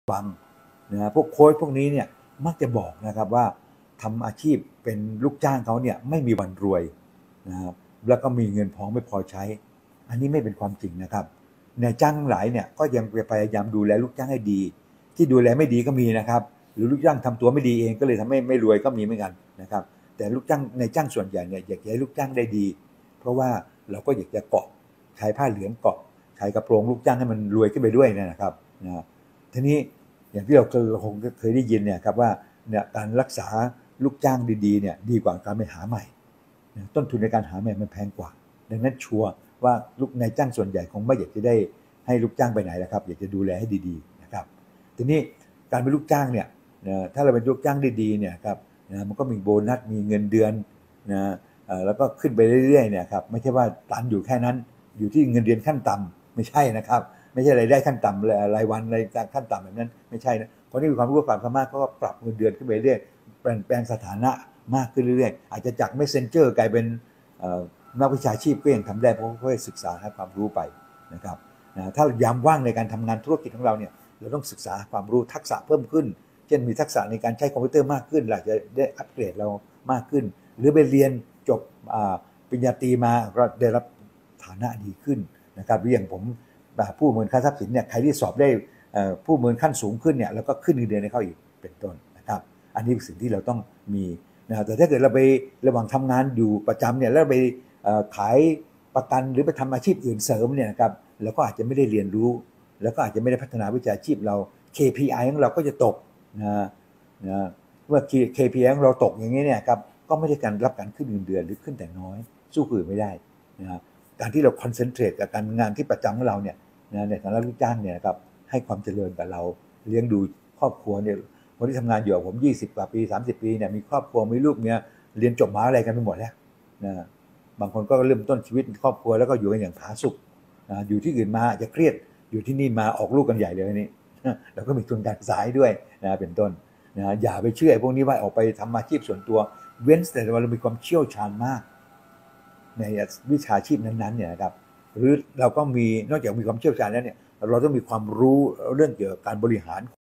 ฟังนะพวกโค้ชพวกนี้เนี่ยมักจะบอกนะครับว่าทำอาชีพเป็นลูกจ้างเขาเนี่ยไม่มีวันรวยนะครับแล้วก็มีเงินพอไม่พอใช้อันนี้ไม่เป็นความจริงนะครับนายจ้างหลายเนี่ยก็ยังพยายามดูแลลูกจ้างให้ดีที่ดูแลไม่ดีก็มีนะครับหรือลูกจ้างทำตัวไม่ดีเองก็เลยทำให้ไม่รวยก็มีเหมือนกันนะครับแต่ลูกจ้างนายจ้างส่วนใหญ่เนี่ยอยากให้ลูกจ้างได้ดีเพราะว่าเราก็อยากจะเกาะชายผ้าเหลืองเกาะชายกระโปรงลูกจ้างให้มันรวยขึ้นไปด้วยนะครับนะทีนี้อย่างที่เราคงเคยได้ยินเนี่ยครับว่าเนี่ยการรักษาลูกจ้างดีๆเนี่ยดีกว่าการไปหาใหม่ต้นทุนในการหาใหม่มันแพงกว่าดังนั้นชัวร์ว่าลูกนายจ้างส่วนใหญ่คงไม่อยากจะได้ให้ลูกจ้างไปไหนแล้วครับอยากจะดูแลให้ดีๆนะครับทีนี้การเป็นลูกจ้างเนี่ยถ้าเราเป็นลูกจ้างดีๆเนี่ยครับมันก็มีโบนัสมีเงินเดือนนะแล้วก็ขึ้นไปเรื่อยๆเนี่ยครับไม่ใช่ว่าตันอยู่แค่นั้นอยู่ที่เงินเดือนขั้นต่ำไม่ใช่นะครับไม่ใช่รายได้ขั้นต่ำรายวันรายขั้นต่ำแบบนั้นไม่ใช่นะคนที่มีความรู้ความสามารถก็ปรับเงินเดือนขึ้นไปเรื่อยเปลี่ยนแปลงสถานะมากขึ้นเรื่อยๆอาจจะจาก messenger กลายเป็นนักวิชาชีพก็ยังทำได้เพราะเขาได้ศึกษาให้ความรู้ไปนะครับถ้ายามว่างในการทำงานธุรกิจของเราเนี่ยเราต้องศึกษาความรู้ทักษะเพิ่มขึ้นเช่นมีทักษะในการใช้คอมพิวเตอร์มากขึ้นเราจะได้อัปเกรดเรามากขึ้นหรือไปเรียนจบปริญญาตรีมาก็ได้รับฐานะดีขึ้นนะครับอย่างผมผู้ประเมินค่าทรัพย์สินเนี่ยใครที่สอบได้ผู้ประเมินขั้นสูงขึ้นเนี่ยแล้วก็ขึ้นเงินเดือนให้เขาอีกเป็นต้นนะครับอันนี้เป็นสิ่งที่เราต้องมีนะแต่ถ้าเกิดเราไประหว่างทำงานอยู่ประจำเนี่ยแล้วไปขายประกันหรือไปทำอาชีพอื่นเสริมเนี่ยนะครับเราก็อาจจะไม่ได้เรียนรู้แล้วก็อาจจะไม่ได้พัฒนาวิชาชีพเรา KPI ของเราก็จะตกนะเมื่อ KPI ของเราตกอย่างนี้เนี่ยครับก็ไม่ได้การรับการขึ้นเงินเดือนหรือขึ้นแต่น้อยสู้คนอื่นไม่ได้นะการที่เราคอนเซนเทรตกับการงานที่ประจำของเราเนี่ยในฐานะลูกจ้างเนี่ยนะครับให้ความเจริญกับเราเลี้ยงดูครอบครัวเนี่ยคนที่ทำงานอยู่กับผม20 กว่าปี30 ปีเนี่ยมีครอบครัวมีลูกเมียเรียนจบมหาวิทยาลัยกันไปหมดแล้วนะบางคนก็เริ่มต้นชีวิตครอบครัวแล้วก็อยู่กันอย่างผาสุกนะอยู่ที่อื่นมาอาจจะเครียดอยู่ที่นี่มาออกลูกกันใหญ่เลยนี่เราก็มีทุนการศึกษาด้วยนะเป็นต้นนะอย่าไปเชื่อพวกนี้ว่าออกไปทำอาชีพส่วนตัวเว้นแต่ว่าเรามีความเชี่ยวชาญมากในวิชาชีพนั้นๆเนี่ยนะครับหรือเราก็มีนอกจากมีความเชี่ยวชาญแล้วเนี่ยเราต้องมีความรู้เรื่องเกี่ยวกับการบริหาร